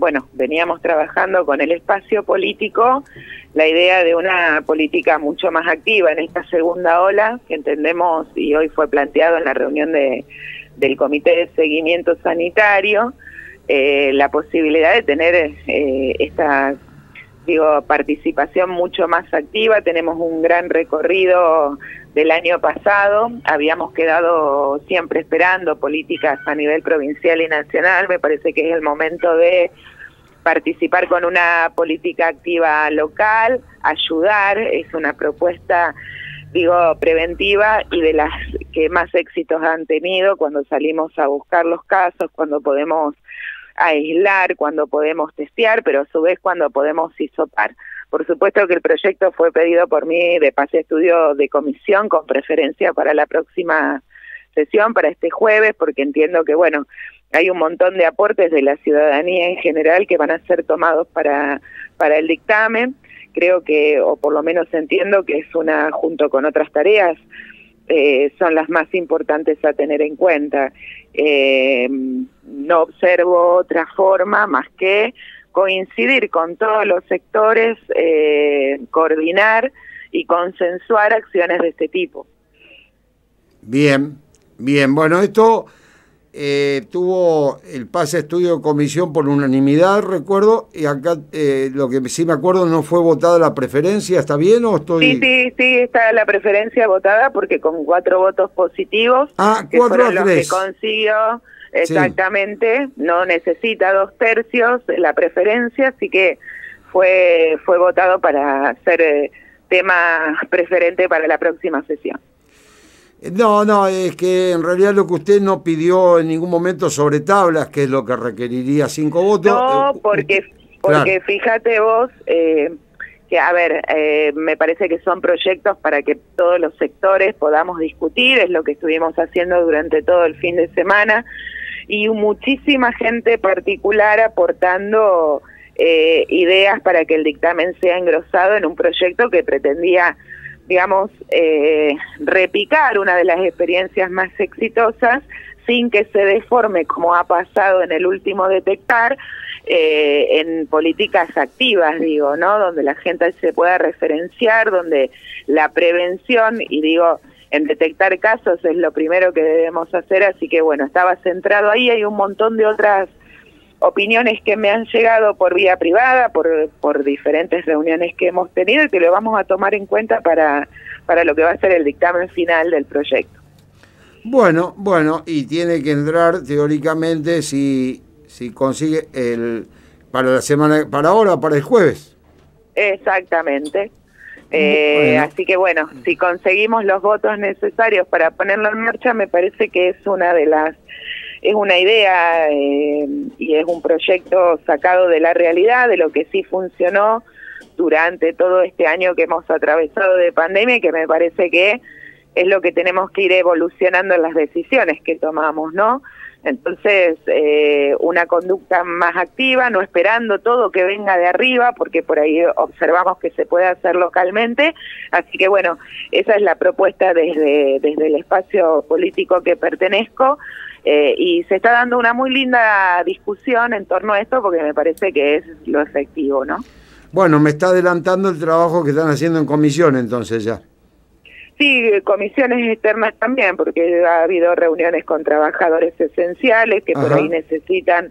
bueno, veníamos trabajando con el espacio político la idea de una política mucho más activa en esta segunda ola, que entendemos, y hoy fue planteado en la reunión del Comité de Seguimiento Sanitario, la posibilidad de tener esta participación mucho más activa. Tenemos un gran recorrido del año pasado, habíamos quedado siempre esperando políticas a nivel provincial y nacional. Me parece que es el momento de participar con una política activa local, ayudar, es una propuesta, preventiva y de las que más éxitos han tenido cuando salimos a buscar los casos, cuando podemos aislar, cuando podemos testear, pero a su vez cuando podemos hisopar. Por supuesto que el proyecto fue pedido por mí de pase a estudio de comisión con preferencia para la próxima sesión, para este jueves, porque entiendo que, hay un montón de aportes de la ciudadanía en general que van a ser tomados para el dictamen. Creo que, o por lo menos entiendo que es una, junto con otras tareas, son las más importantes a tener en cuenta. No observo otra forma más que coincidir con todos los sectores, coordinar y consensuar acciones de este tipo. Bien, bueno, esto tuvo el pase a estudio de comisión por unanimidad, recuerdo, y acá lo que sí me acuerdo, no fue votada la preferencia. ¿Está bien o estoy...? Sí, está la preferencia votada porque con 4 votos positivos, que 4 fueron a 3. los que consiguió, exactamente, sí. No necesita 2/3 la preferencia, así que fue votado para ser tema preferente para la próxima sesión. No, es que en realidad lo que usted no pidió en ningún momento sobre tablas, que es lo que requeriría 5 votos. No, porque claro. Fíjate vos que, me parece que son proyectos para que todos los sectores podamos discutir, es lo que estuvimos haciendo durante todo el fin de semana, y muchísima gente particular aportando ideas para que el dictamen sea engrosado en un proyecto que pretendía, repicar una de las experiencias más exitosas sin que se deforme, como ha pasado en el último detectar, en políticas activas, donde la gente se pueda referenciar, donde la prevención, en detectar casos es lo primero que debemos hacer, así que estaba centrado ahí. Hay un montón de otras opiniones que me han llegado por vía privada, por diferentes reuniones que hemos tenido y que lo vamos a tomar en cuenta para lo que va a ser el dictamen final del proyecto. Bueno, y tiene que entrar teóricamente si consigue para la semana, para ahora, para el jueves. Exactamente. Así que si conseguimos los votos necesarios para ponerlo en marcha, me parece que es una idea y es un proyecto sacado de la realidad, de lo que sí funcionó durante todo este año que hemos atravesado de pandemia, y que me parece que es lo que tenemos que ir evolucionando en las decisiones que tomamos, ¿no? Entonces, una conducta más activa, no esperando todo que venga de arriba, porque por ahí observamos que se puede hacer localmente. Así que esa es la propuesta desde el espacio político que pertenezco, y se está dando una muy linda discusión en torno a esto, porque me parece que es lo efectivo, ¿no? Bueno, me está adelantando el trabajo que están haciendo en comisión, entonces ya. Sí, comisiones externas también, porque ha habido reuniones con trabajadores esenciales que por ahí necesitan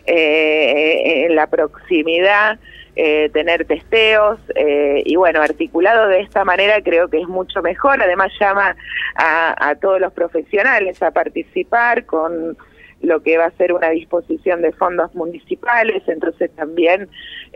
en la proximidad tener testeos, y articulado de esta manera creo que es mucho mejor. Además llama a todos los profesionales a participar con lo que va a ser una disposición de fondos municipales. Entonces también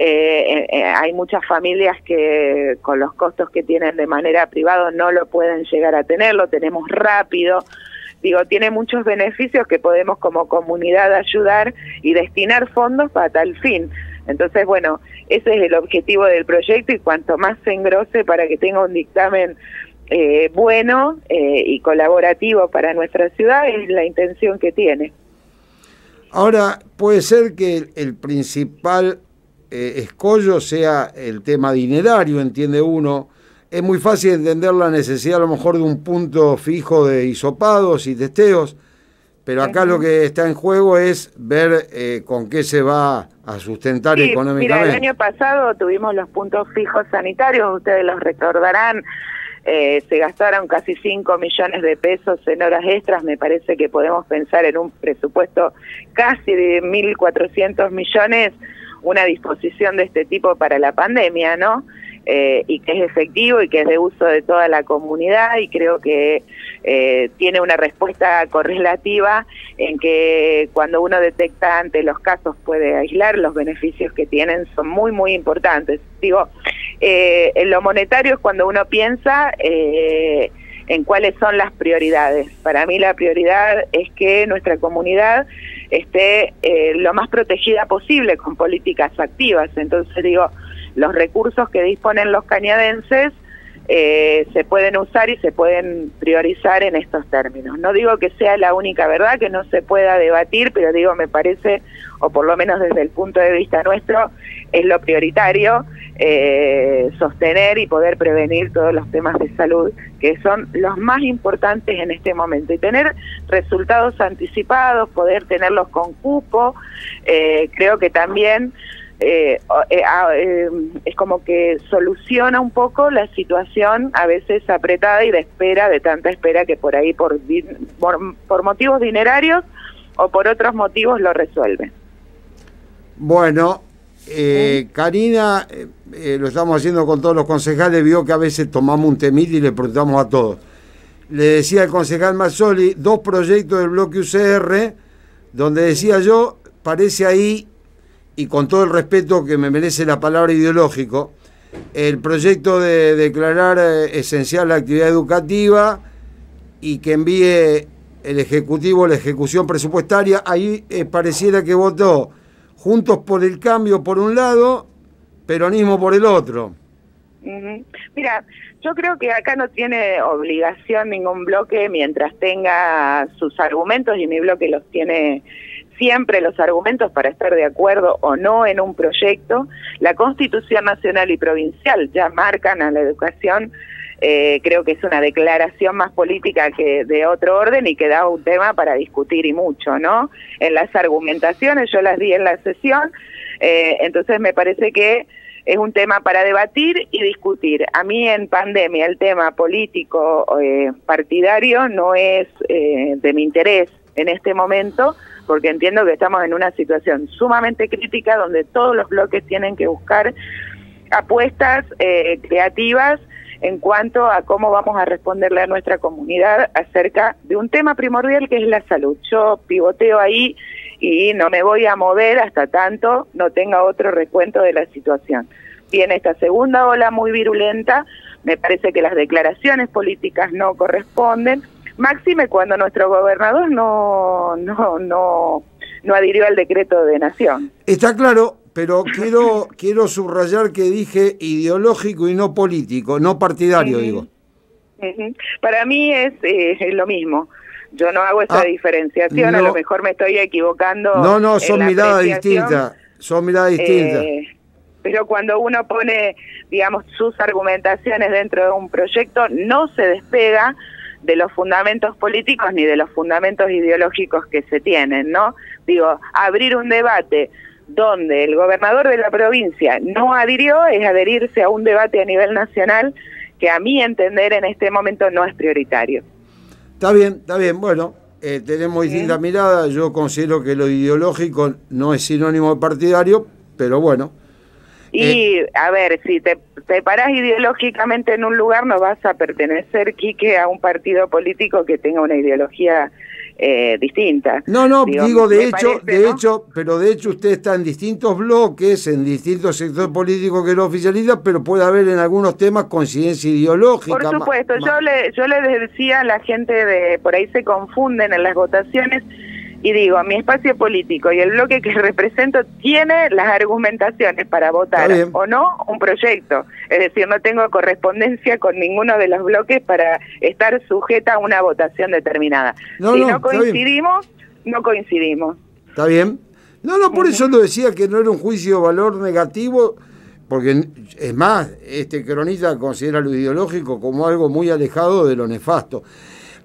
hay muchas familias que con los costos que tienen de manera privada no lo pueden llegar a tener, lo tenemos rápido. Tiene muchos beneficios que podemos como comunidad ayudar y destinar fondos para tal fin. Entonces, ese es el objetivo del proyecto, y cuanto más se engrose para que tenga un dictamen bueno y colaborativo para nuestra ciudad, es la intención que tiene. Ahora, puede ser que el principal escollo sea el tema dinerario, entiende uno. Es muy fácil entender la necesidad a lo mejor de un punto fijo de hisopados y testeos, pero acá lo que está en juego es ver con qué se va a sustentar económicamente. Mira, el año pasado tuvimos los puntos fijos sanitarios, ustedes los recordarán, se gastaron casi 5 millones de pesos en horas extras. Me parece que podemos pensar en un presupuesto casi de 1.400 millones, una disposición de este tipo para la pandemia, ¿no? Y que es efectivo y que es de uso de toda la comunidad, y creo que tiene una respuesta correlativa en que cuando uno detecta antes los casos puede aislar. Los beneficios que tienen son muy, muy importantes. Digo, en lo monetario es cuando uno piensa en cuáles son las prioridades. Para mí la prioridad es que nuestra comunidad esté lo más protegida posible con políticas activas. Entonces digo, los recursos que disponen los cañadenses se pueden usar y se pueden priorizar en estos términos. No digo que sea la única verdad, que no se pueda debatir, pero digo, me parece, o por lo menos desde el punto de vista nuestro, es lo prioritario, sostener y poder prevenir todos los temas de salud, que son los más importantes en este momento, y tener resultados anticipados, poder tenerlos con cupo. Creo que también es como que soluciona un poco la situación a veces apretada y de espera, de tanta espera que por ahí por motivos dinerarios o por otros motivos lo resuelven. Bueno, Karina, lo estamos haciendo con todos los concejales, vio que a veces tomamos un temita y le preguntamos a todos. Le decía el concejal Mazzoli, 2 proyectos del bloque UCR, donde decía yo, parece ahí, y con todo el respeto que me merece la palabra ideológico, el proyecto de declarar esencial la actividad educativa y que envíe el Ejecutivo la ejecución presupuestaria. Ahí pareciera que votó Juntos por el Cambio por un lado, Peronismo por el otro. Mira, yo creo que acá no tiene obligación ningún bloque mientras tenga sus argumentos, y mi bloque los tiene siempre, los argumentos para estar de acuerdo o no en un proyecto. La Constitución Nacional y Provincial ya marcan a la educación, creo que es una declaración más política que de otro orden, y que da un tema para discutir y mucho, ¿no? En las argumentaciones, yo las di en la sesión, entonces me parece que es un tema para debatir y discutir. A mí en pandemia el tema político partidario no es de mi interés en este momento, porque entiendo que estamos en una situación sumamente crítica donde todos los bloques tienen que buscar apuestas creativas en cuanto a cómo vamos a responderle a nuestra comunidad acerca de un tema primordial que es la salud. Yo pivoteo ahí y no me voy a mover hasta tanto no tenga otro recuento de la situación. Viene esta segunda ola muy virulenta, me parece que las declaraciones políticas no corresponden, máxime cuando nuestro gobernador no adhirió al decreto de nación. Está claro, pero quiero subrayar que dije ideológico y no político, no partidario, digo. Para mí es lo mismo. Yo no hago esa diferenciación, no, a lo mejor me estoy equivocando. No, son miradas distintas, Pero cuando uno pone, digamos, sus argumentaciones dentro de un proyecto, no se despega de los fundamentos políticos ni de los fundamentos ideológicos que se tienen, ¿no? Digo, abrir un debate donde el gobernador de la provincia no adhirió es adherirse a un debate a nivel nacional que a mi entender en este momento no es prioritario. Está bien, bueno, tenemos distintas miradas. Yo considero que lo ideológico no es sinónimo de partidario, pero bueno. Y, a ver, si te parás ideológicamente en un lugar, no vas a pertenecer, Quique, a un partido político que tenga una ideología distinta. No, digo de hecho usted está en distintos bloques, en distintos sectores políticos que lo oficializan, pero puede haber en algunos temas coincidencia ideológica. Por supuesto, yo le decía a la gente de por ahí se confunden en las votaciones, y digo, mi espacio político y el bloque que represento tiene las argumentaciones para votar o no un proyecto. Es decir, no tengo correspondencia con ninguno de los bloques para estar sujeta a una votación determinada. Si no coincidimos, no coincidimos. ¿Está bien? No, por eso lo decía, que no era un juicio de valor negativo, porque es más, este cronista considera lo ideológico como algo muy alejado de lo nefasto.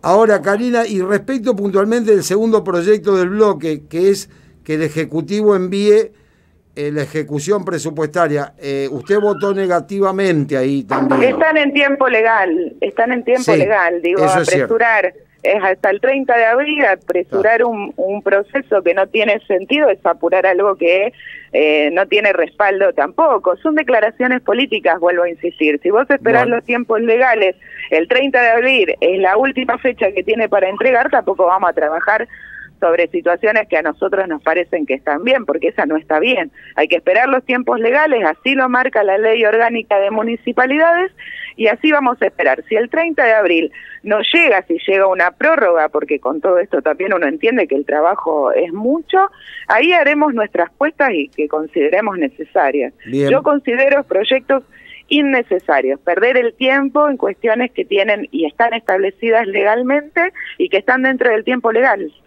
Ahora, Karina, y respecto puntualmente del segundo proyecto del bloque, que es que el Ejecutivo envíe la ejecución presupuestaria, usted votó negativamente ahí también. Están en tiempo legal, digo, eso es apresurar. Es hasta el 30 de abril, apresurar un proceso que no tiene sentido, es apurar algo que no tiene respaldo tampoco. Son declaraciones políticas, vuelvo a insistir. Si vos esperás los tiempos legales, el 30 de abril es la última fecha que tiene para entregar, tampoco vamos a trabajar sobre situaciones que a nosotros nos parecen que están bien, porque esa no está bien. Hay que esperar los tiempos legales, así lo marca la Ley Orgánica de Municipalidades, y así vamos a esperar. Si el 30 de abril no llega, si llega una prórroga, porque con todo esto también uno entiende que el trabajo es mucho, ahí haremos nuestras puestas y que consideremos necesarias. Bien. Yo considero proyectos innecesarios, perder el tiempo en cuestiones que tienen y están establecidas legalmente y que están dentro del tiempo legal.